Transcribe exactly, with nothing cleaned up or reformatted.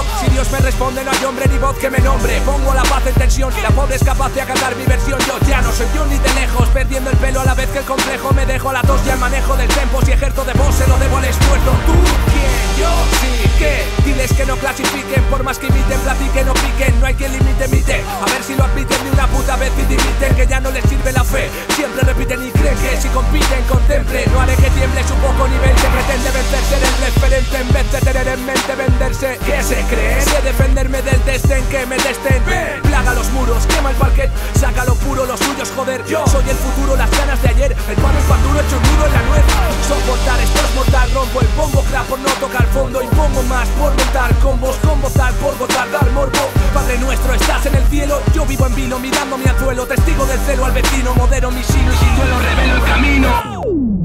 Si Dios me responde no hay hombre ni voz que me nombre. Pongo la paz en tensión y la pobre es capaz de acatar mi versión. Yo ya no soy yo ni de lejos, perdiendo el pelo a la vez que el complejo. Me dejo la tos y el manejo del tempo. Si ejerzo de voz se lo debo al esfuerzo. ¿Tú quién? Yo sí, ¿qué? Diles que no clasifiquen, por más que imiten, platiquen o piquen. No hay quien limite, mite. A ver si lo admiten de una puta vez y dimiten. Que ya no les sirve la fe. Siempre repiten y creen que si compiten contemple. No haré que tiemble su poco nivel. Se pretende vencer, ser el referente en vez de tener en mente venderse. ¿Qué se creen? Sé defenderme del desdén que me desten. Ven. Plaga los muros, quema el parquet, saca lo puro, los suyos joder. Yo soy el futuro, las ganas de ayer. El pan es duro, hecho un nudo en la nuez. Soportar, esto es mortal, rompo el pongo clap por no tocar fondo. Impongo más por montar combos, con votar por votar, dar morbo. Padre nuestro, estás en el cielo, yo vivo en vilo, mirando mi anzuelo. Testigo del celo al vecino, modero mi sino y sin duelo revelo el camino.